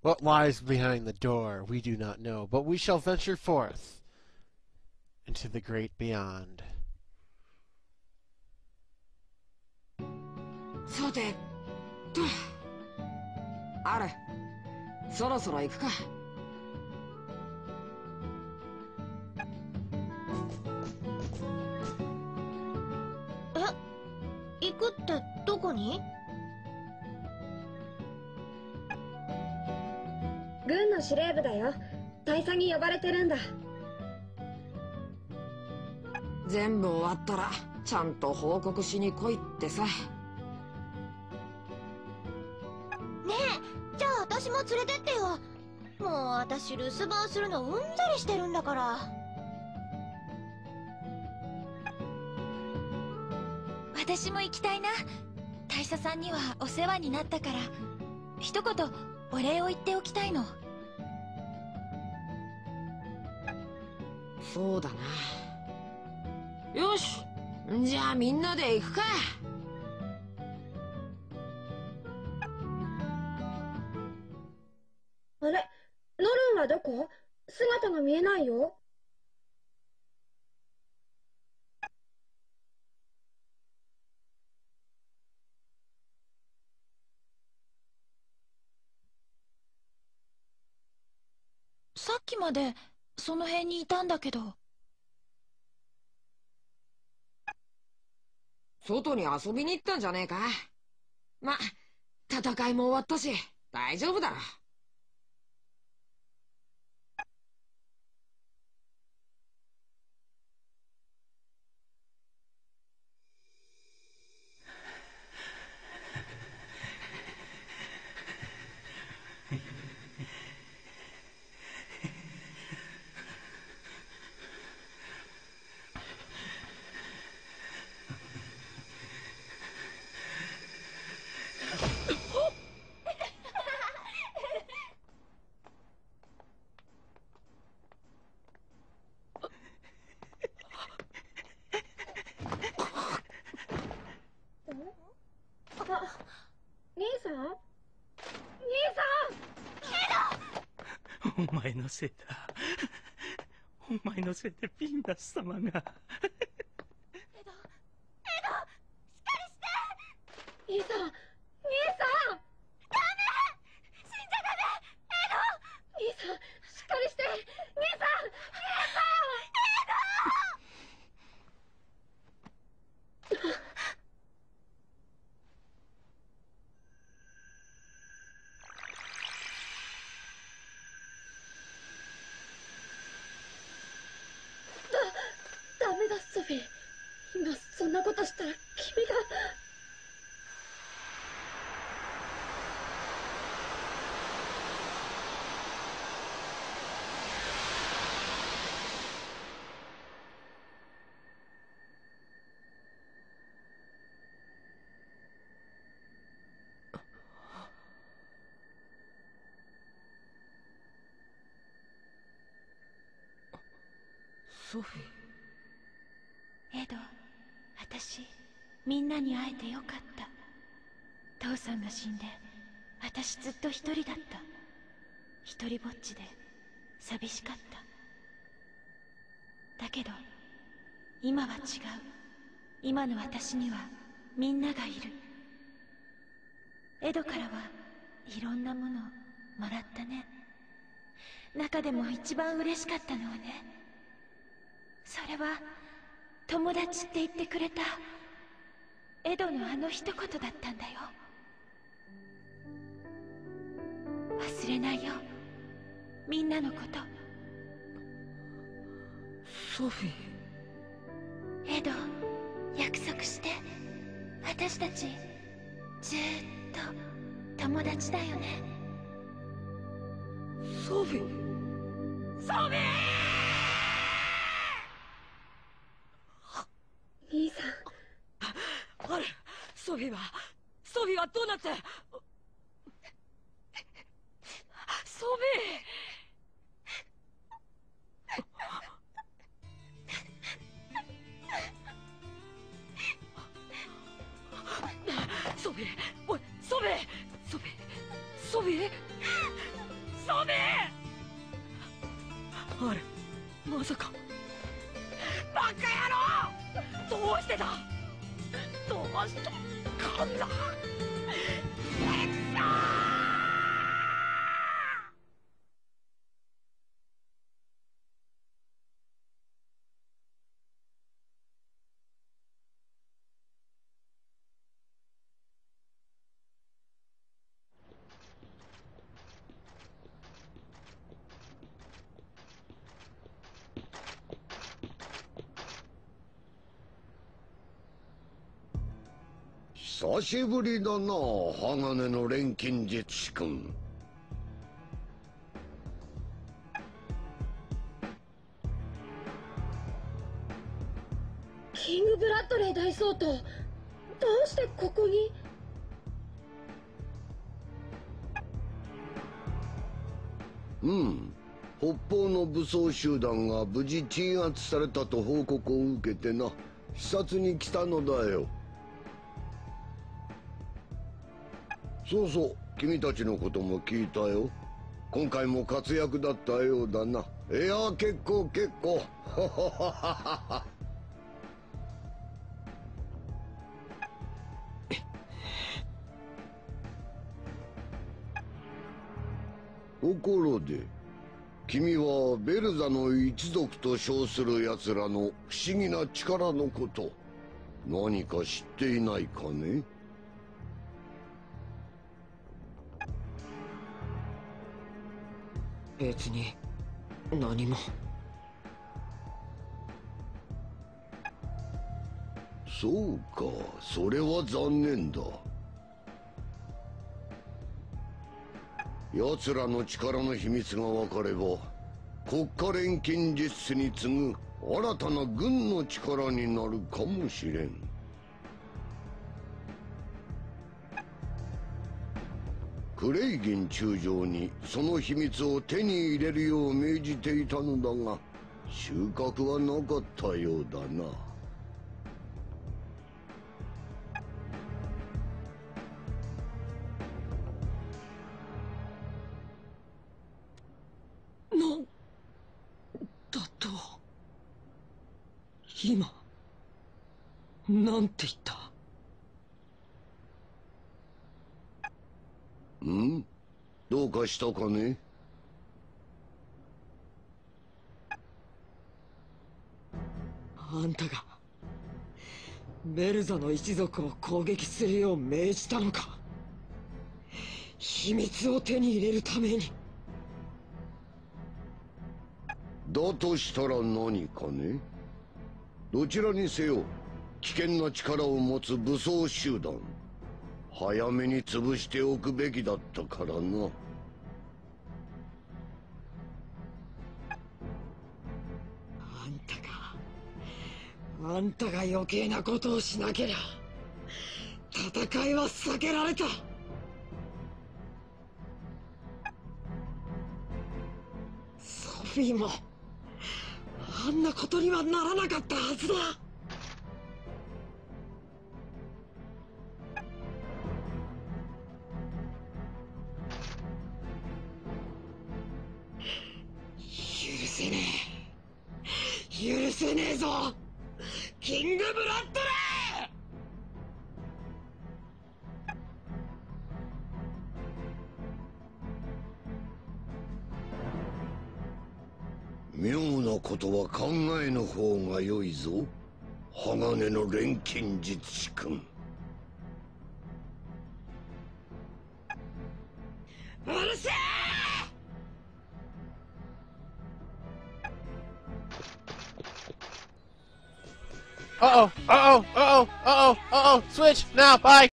What lies behind the door we do not know, but we shall venture forth into the great beyond. さてと、あれ、そろそろ行くか。 え、行くってどこに？ 軍の司令部だよ。大佐に呼ばれてるんだ。 全部終わったらちゃんと報告しに来いってさ。ねえ、じゃあ私も連れてってよ。もう私留守番するのうんざりしてるんだから。 私も行きたいな。大佐さんにはお世話になったから一言お礼を言っておきたいの。 そうだな。よし、じゃあみんなで行くか。 あれ、ノルンはどこ？姿が見えないよ。 さっきまでその辺にいたんだけど。 外に遊びに行ったんじゃねえか。ま、戦いも終わったし大丈夫だろ。 兄さん？兄さん！ お前のせいだ。お前のせいでピンダス様が。 エド、しっかりして！ 兄さん！兄さん！ ダメ！死んじゃダメ！エド！ 兄さん、しっかりして！兄さん！兄さん！ダメだ、ソフィー。今そんなことしたら君が。 ソフィー。 エド、私みんなに会えてよかった。父さんが死んで私ずっと一人だった。一人ぼっちで寂しかった。だけど今は違う。今の私にはみんながいる。エドからはいろんなものもらったね。中でも一番嬉しかったのはね、それは友達って言ってくれたエドのあの一言だったんだよ。忘れないよ、みんなのこと。 ソフィー。 エド、約束して。私たちずーっと友達だよね。 ソフィー。ソフィー！ 兄さん。 あれ、ソフィーはどうなって。ソフィー。ソフィー、おい、ソフィー、ソフィー、ソフィー。 ソビー。あれ、まさか。バカ野郎、どうしてだ。どうしてこんな。 久しぶりだな、鋼の錬金術師君。 キングブラッドレー大総統、どうしてここに。 北方の武装集団が無事鎮圧されたと報告を受けてな、視察に来たのだよ。そうそう、君たちのことも聞いたよ。今回も活躍だったようだな。いや、結構結構。ところで、君はベルザの一族と称する奴らの不思議な力のこと、何か知っていないかね？ 別に何も。 そうか、それは残念だ。奴らの力の秘密が分かれば、国家錬金術師に次ぐ新たな軍の力になるかもしれん。クレイギン中将にその秘密を手に入れるよう命じていたのだが、収穫はなかったようだな。 今なんて言った？ どうかしたかね？ あんたがベルザの一族を攻撃するよう命じたのか？秘密を手に入れるために。 だとしたら何かね？どちらにせよ危険な力を持つ武装集団、早めに潰しておくべきだったからな。 あんたが余計なことをしなけりゃ戦いは避けられた。ソフィーもあんなことにはならなかったはずだ。許せねえ、許せねえぞ、キングブラッドレー。妙なことは考えぬ方が良いぞ、鋼の錬金術師君。 うるせえ Uh-oh, uh-oh, uh-oh, uh-oh, uh-oh, switch, now, bye!